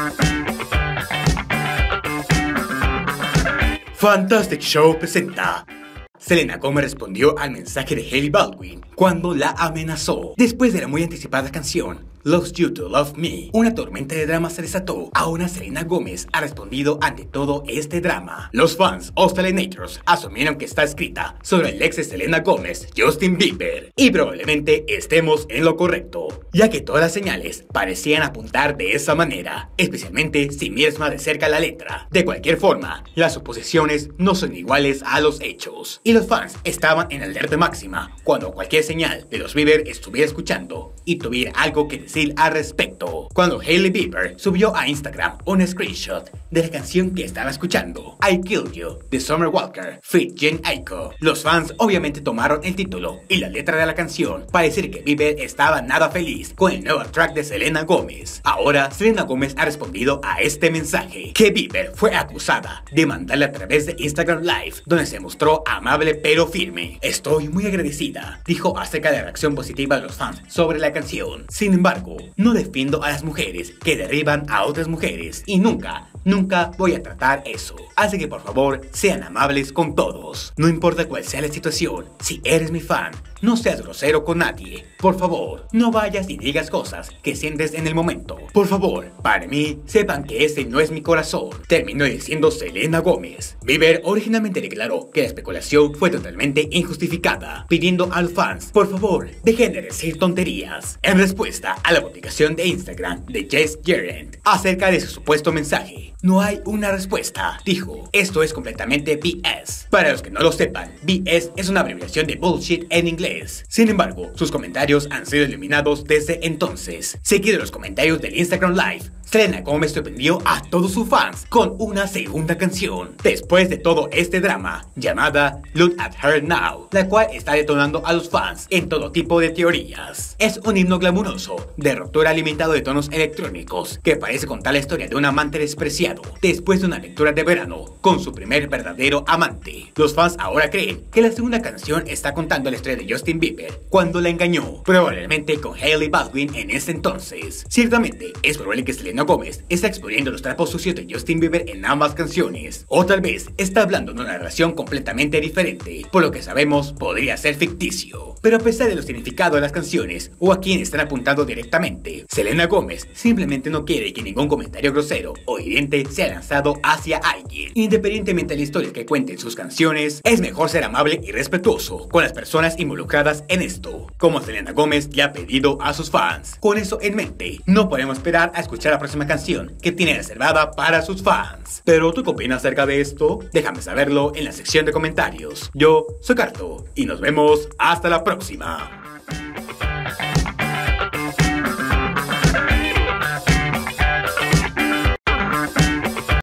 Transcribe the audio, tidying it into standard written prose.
Fantastic Show presenta. Selena Gomez respondió al mensaje de Hailey Baldwin cuando la amenazó. Después de la muy anticipada canción Lost You to Love Me, una tormenta de drama se desató. Ahora Selena Gomez ha respondido ante todo este drama. Los fans Australinators asumieron que está escrita sobre el ex de Selena Gomez, Justin Bieber, y probablemente estemos en lo correcto, ya que todas las señales parecían apuntar de esa manera, especialmente si miras más de cerca la letra. De cualquier forma, las suposiciones no son iguales a los hechos, y los fans estaban en alerta máxima cuando cualquier señal de los Bieber estuviera escuchando y tuviera algo que decir al respecto. Cuando Hailey Bieber subió a Instagram un screenshot de la canción que estaba escuchando, I Killed You, de Summer Walker, feat. Jhené Aiko, los fans obviamente tomaron el título y la letra de la canción para decir que Bieber estaba nada feliz con el nuevo track de Selena Gomez. Ahora, Selena Gomez ha respondido a este mensaje, que Bieber fue acusada de mandarle a través de Instagram Live, donde se mostró amable pero firme. Estoy muy agradecida, dijo acerca de la reacción positiva de los fans sobre la canción. Sin embargo, no defiendo a las mujeres que derriban a otras mujeres y nunca voy a tratar eso. Así que por favor, sean amables con todos. No importa cuál sea la situación, si eres mi fan, no seas grosero con nadie. Por favor, no vayas y digas cosas que sientes en el momento. Por favor, para mí, sepan que ese no es mi corazón, terminó diciendo Selena Gomez. Bieber originalmente declaró que la especulación fue totalmente injustificada, pidiendo a los fans, por favor, dejen de decir tonterías. En respuesta a la publicación de Instagram de Jess Gerent acerca de su supuesto mensaje, no hay una respuesta, dijo. Esto es completamente BS. Para los que no lo sepan, BS es una abreviación de bullshit en inglés. Sin embargo, sus comentarios han sido eliminados desde entonces. Seguido los comentarios del Instagram Live, Selena Gomez sorprendió a todos sus fans con una segunda canción, después de todo este drama, llamada Look at Her Now, la cual está detonando a los fans en todo tipo de teorías. Es un himno glamuroso, de ruptura alimentado de tonos electrónicos, que parece contar la historia de un amante despreciado, después de una lectura de verano, con su primer verdadero amante. Los fans ahora creen que la segunda canción está contando la historia de Justin Bieber, cuando la engañó, probablemente con Hailey Baldwin en ese entonces. Ciertamente, es probable que Selena Gomez está exponiendo los trapos sucios de Justin Bieber en ambas canciones, o tal vez está hablando de una relación completamente diferente, por lo que sabemos podría ser ficticio. Pero a pesar de los significados de las canciones o a quien están apuntando directamente, Selena Gomez simplemente no quiere que ningún comentario grosero o hiriente sea lanzado hacia alguien. Independientemente de la historia que cuenten sus canciones, es mejor ser amable y respetuoso con las personas involucradas en esto, como Selena Gomez le ha pedido a sus fans. Con eso en mente, no podemos esperar a escuchar la próxima canción que tiene reservada para sus fans. Pero ¿tú qué opinas acerca de esto? Déjame saberlo en la sección de comentarios. Yo soy Carto y nos vemos hasta la próxima.